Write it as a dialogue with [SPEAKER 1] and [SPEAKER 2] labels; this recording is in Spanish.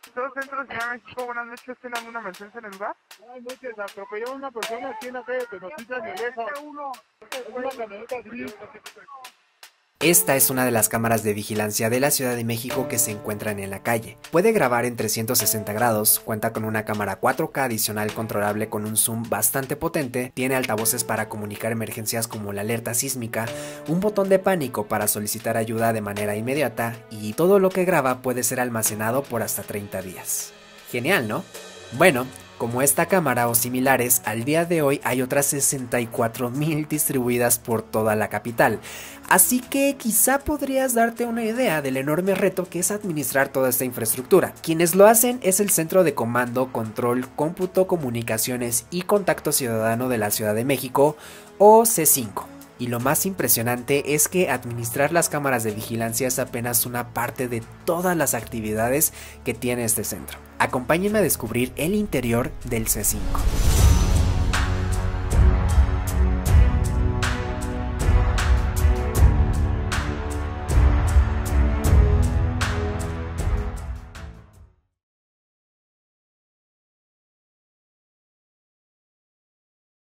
[SPEAKER 1] Dos centros de Ciudad de México, buenas noches. ¿Tiene alguna emergencia en el lugar?
[SPEAKER 2] Buenas noches, atropelló a una persona aquí en la calle de Noticias de Leja. Es una camioneta gris.
[SPEAKER 3] Esta es una de las cámaras de vigilancia de la Ciudad de México que se encuentran en la calle. Puede grabar en 360 grados, cuenta con una cámara 4K adicional controlable con un zoom bastante potente, tiene altavoces para comunicar emergencias como la alerta sísmica, un botón de pánico para solicitar ayuda de manera inmediata y todo lo que graba puede ser almacenado por hasta 30 días. Genial, ¿no? Bueno, como esta cámara o similares, al día de hoy hay otras 64,000 distribuidas por toda la capital, así que quizá podrías darte una idea del enorme reto que es administrar toda esta infraestructura. Quienes lo hacen es el Centro de Comando, Control, Cómputo, Comunicaciones y Contacto Ciudadano de la Ciudad de México, o C5. Y lo más impresionante es que administrar las cámaras de vigilancia es apenas una parte de todas las actividades que tiene este centro. Acompáñenme a descubrir el interior del C5.